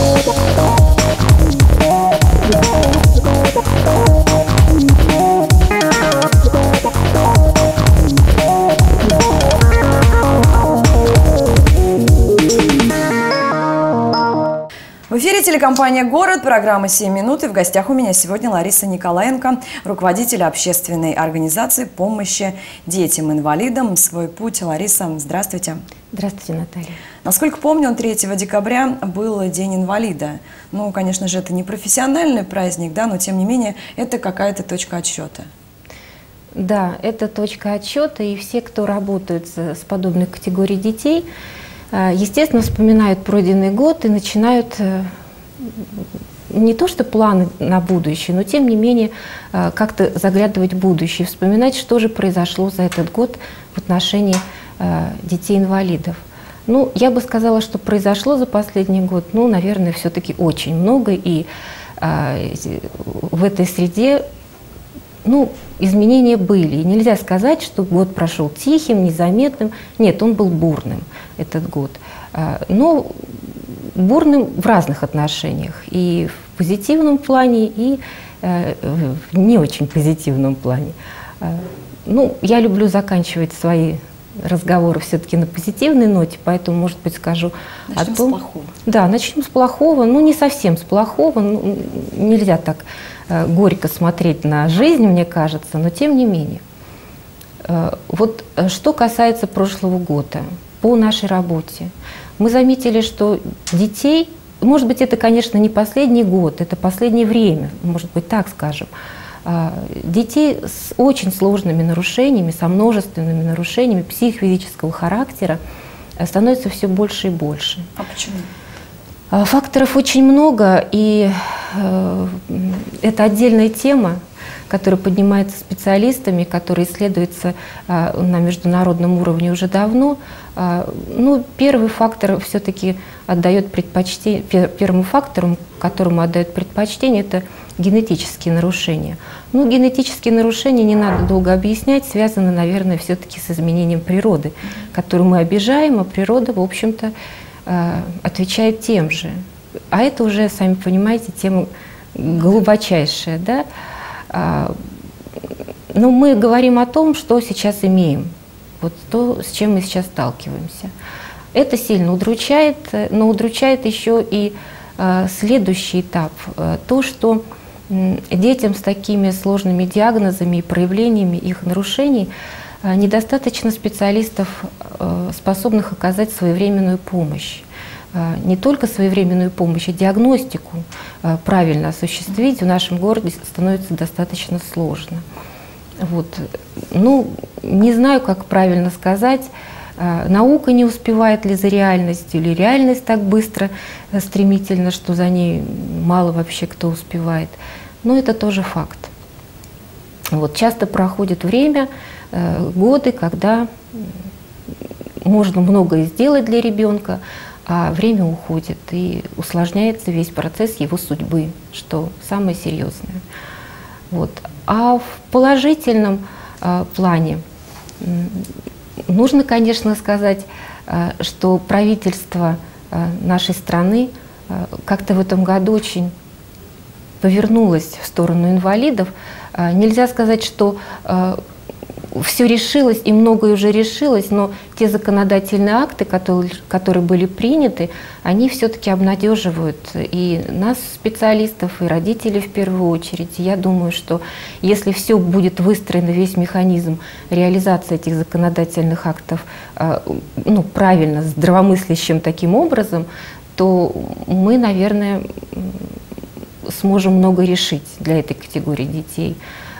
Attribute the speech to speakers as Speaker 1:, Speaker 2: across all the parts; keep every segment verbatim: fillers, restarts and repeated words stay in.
Speaker 1: В эфире телекомпания «Город», программа «семь минут». И в гостях у меня сегодня Лариса Николаенко, руководитель общественной организации помощи детям-инвалидам «Свой путь». Лариса, здравствуйте.
Speaker 2: Здравствуйте, Наталья.
Speaker 1: Насколько помню, третьего декабря был День инвалида. Ну, конечно же, это не профессиональный праздник, да, но тем не менее это какая-то точка отсчета.
Speaker 2: Да, это точка отсчета, и все, кто работают с подобной категорией детей, естественно, вспоминают пройденный год и начинают не то что планы на будущее, но тем не менее как-то заглядывать в будущее, вспоминать, что же произошло за этот год в отношении детей-инвалидов. Ну, я бы сказала, что произошло за последний год, ну, наверное, все-таки очень много, и в этой среде, ну, изменения были. И нельзя сказать, что год прошел тихим, незаметным. Нет, он был бурным, этот год. Но бурным в разных отношениях. И в позитивном плане, и в не очень позитивном плане. Ну, я люблю заканчивать свои разговоры все-таки на позитивной ноте, поэтому, может быть, скажу
Speaker 1: начнем
Speaker 2: о том...
Speaker 1: с плохого. Да,
Speaker 2: начнем с плохого. Ну, не совсем с плохого. Ну, нельзя так э, горько смотреть на жизнь, мне кажется, но тем не менее. Э, вот что касается прошлого года, по нашей работе, мы заметили, что детей, может быть, это, конечно, не последний год, это последнее время, может быть, так скажем, детей с очень сложными нарушениями, со множественными нарушениями психофизического характера становится все больше и больше.
Speaker 1: А почему?
Speaker 2: Факторов очень много, и э, это отдельная тема, которая поднимается специалистами, которая исследуется э, на международном уровне уже давно. Э, ну, первый фактор все-таки отдает предпочтение, пер, первым фактором, которому отдают предпочтение, это генетические нарушения. Ну, генетические нарушения, не надо долго объяснять, связаны, наверное, все-таки с изменением природы, которую мы обижаем, а природа, в общем-то, отвечает тем же. А это уже, сами понимаете, тема глубочайшая, да? Но мы говорим о том, что сейчас имеем, вот то, с чем мы сейчас сталкиваемся. Это сильно удручает, но удручает еще и следующий этап, то, что детям с такими сложными диагнозами и проявлениями их нарушений недостаточно специалистов, способных оказать своевременную помощь. Не только своевременную помощь, а диагностику правильно осуществить в нашем городе становится достаточно сложно. Вот. Ну, не знаю, как правильно сказать, наука не успевает ли за реальностью, или реальность так быстро, стремительно, что за ней мало вообще кто успевает. Но это тоже факт. Вот. Часто проходит время, годы, когда можно многое сделать для ребенка, а время уходит, и усложняется весь процесс его судьбы, что самое серьезное. Вот. А в положительном э, плане нужно, конечно, сказать, э, что правительство э, нашей страны э, как-то в этом году очень повернулось в сторону инвалидов. Э, нельзя сказать, что э, все решилось и многое уже решилось, но те законодательные акты, которые, которые были приняты, они все-таки обнадеживают и нас, специалистов, и родителей в первую очередь. Я думаю, что если все будет выстроено, весь механизм реализации этих законодательных актов ну, правильно, здравомыслящим таким образом, то мы, наверное, сможем много решить для этой категории детей.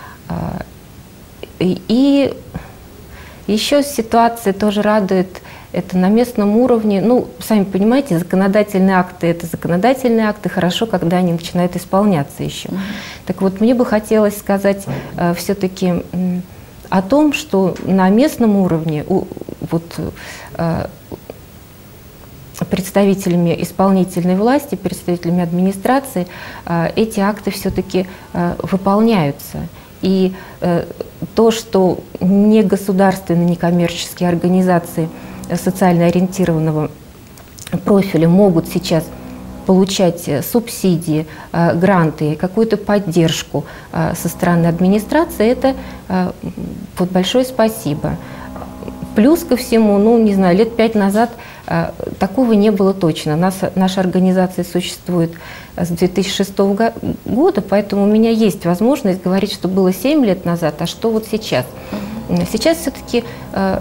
Speaker 2: И еще ситуация тоже радует, это на местном уровне, ну, сами понимаете, законодательные акты – это законодательные акты, хорошо, когда они начинают исполняться еще. Mm-hmm. Так вот, мне бы хотелось сказать э, все-таки э, о том, что на местном уровне у, вот, э, представителями исполнительной власти, представителями администрации э, эти акты все-таки э, выполняются. И э, то, что негосударственные, некоммерческие организации социально ориентированного профиля могут сейчас получать субсидии, гранты, какую-то поддержку со стороны администрации, это вот большое спасибо. Плюс ко всему, ну, не знаю, лет пять назад э, такого не было точно. Нас, наша организация существует с две тысячи шестого года, поэтому у меня есть возможность говорить, что было семь лет назад, а что вот сейчас. Сейчас все-таки э,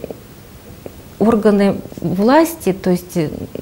Speaker 2: органы власти, то есть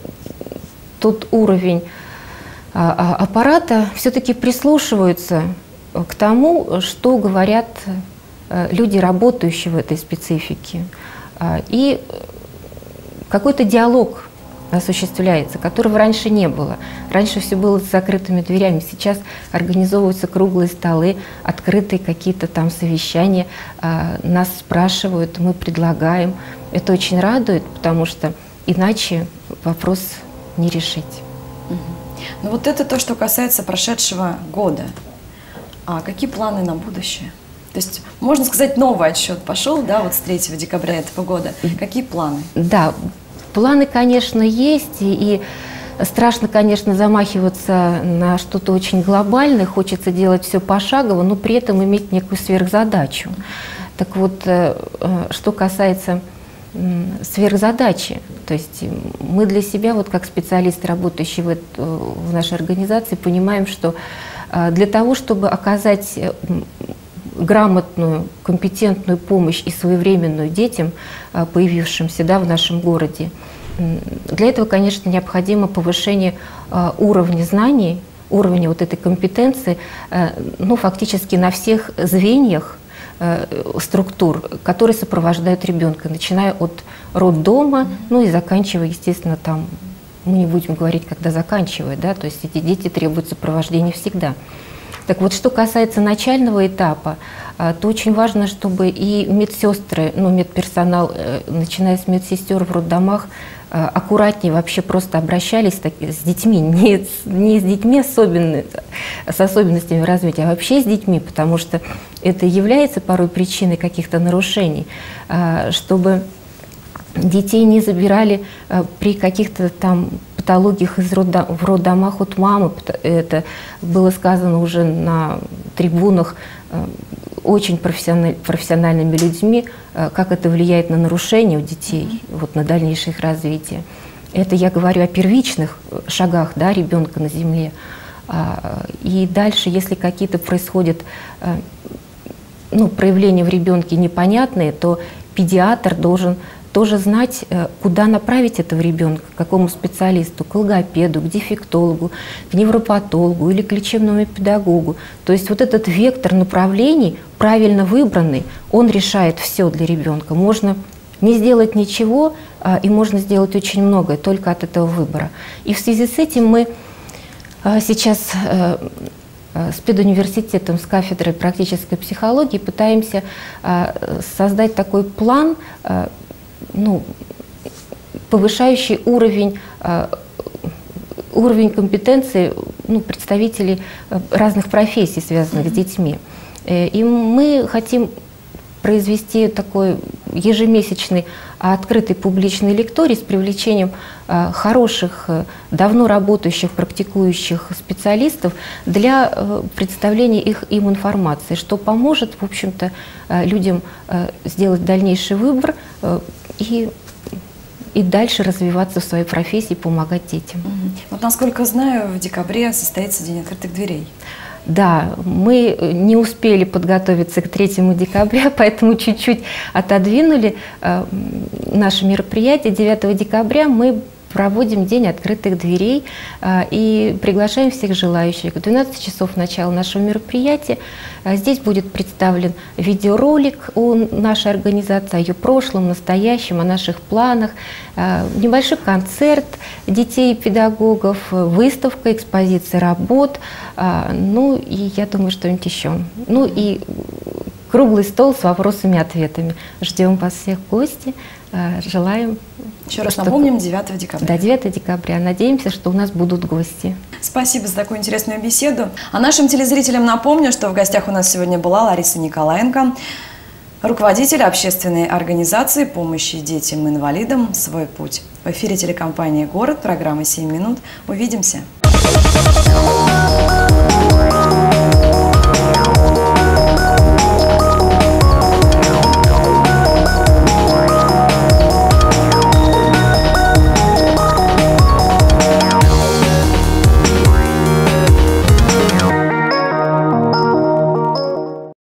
Speaker 2: тот уровень э, аппарата, все-таки прислушиваются к тому, что говорят э, люди, работающие в этой специфике. И какой-то диалог осуществляется, которого раньше не было. Раньше все было с закрытыми дверями. Сейчас организовываются круглые столы, открытые какие-то там совещания. Нас спрашивают, мы предлагаем. Это очень радует, потому что иначе вопрос не решить.
Speaker 1: Ну вот это то, что касается прошедшего года. А какие планы на будущее? То есть, можно сказать, новый отсчет пошел, да, вот с третьего декабря этого года. Какие планы?
Speaker 2: Да, планы, конечно, есть, и, и страшно, конечно, замахиваться на что-то очень глобальное, хочется делать все пошагово, но при этом иметь некую сверхзадачу. Так вот, что касается сверхзадачи, то есть мы для себя, вот как специалисты, работающие в, в нашей организации, понимаем, что для того, чтобы оказать грамотную, компетентную помощь и своевременную детям, появившимся, да, в нашем городе. Для этого, конечно, необходимо повышение уровня знаний, уровня вот этой компетенции, ну, фактически на всех звеньях структур, которые сопровождают ребенка, начиная от роддома, ну и заканчивая, естественно, там, мы не будем говорить, когда заканчивают, да, то есть эти дети требуют сопровождения всегда. Так вот, что касается начального этапа, то очень важно, чтобы и медсестры, ну, медперсонал, начиная с медсестер в роддомах, аккуратнее вообще просто обращались с детьми, не, не с детьми особенно, с особенностями развития, а вообще с детьми, потому что это является порой причиной каких-то нарушений, чтобы детей не забирали при каких-то там патологиях из роддом, в роддомах от мамы. Это было сказано уже на трибунах очень профессиональ, профессиональными людьми, как это влияет на нарушения у детей, вот, на дальнейшее их развитие. Это я говорю о первичных шагах, да, ребенка на земле. И дальше, если какие-то происходят, ну, проявления в ребенке непонятные, то педиатр должен тоже знать, куда направить этого ребенка, к какому специалисту, к логопеду, к дефектологу, к невропатологу или к лечебному педагогу. То есть вот этот вектор направлений, правильно выбранный, он решает все для ребенка. Можно не сделать ничего, и можно сделать очень многое только от этого выбора. И в связи с этим мы сейчас с педуниверситетом, с кафедрой практической психологии пытаемся создать такой план, ну, повышающий уровень, э, уровень компетенции, ну, представителей разных профессий, связанных с детьми. И мы хотим произвести такой ежемесячный открытый публичный лекторий с привлечением э, хороших, давно работающих, практикующих специалистов для э, представления их, им информации, что поможет, в общем-то, э, людям э, сделать дальнейший выбор э, и, и дальше развиваться в своей профессии, помогать детям.
Speaker 1: Вот, насколько знаю, в декабре состоится День открытых дверей.
Speaker 2: Да, мы не успели подготовиться к третьему декабря, поэтому чуть-чуть отодвинули э, наше мероприятие. девятого декабря мы проводим День открытых дверей э, и приглашаем всех желающих. В двенадцать часов начала нашего мероприятия э, здесь будет представлен видеоролик о нашей организации, о ее прошлом, настоящем, о наших планах, э, небольшой концерт детей и педагогов, выставка, экспозиция работ, э, ну и я думаю, что-нибудь еще. Ну и круглый стол с вопросами и ответами. Ждем вас всех в гости. Желаем.
Speaker 1: Еще раз напомним, девятого декабря.
Speaker 2: Да, девятого декабря. Надеемся, что у нас будут гости.
Speaker 1: Спасибо за такую интересную беседу. А нашим телезрителям напомню, что в гостях у нас сегодня была Лариса Николаенко, руководитель общественной организации помощи детям-инвалидам «Свой путь». В эфире телекомпании «Город», программа «семь минут». Увидимся.
Speaker 3: We'll be right back.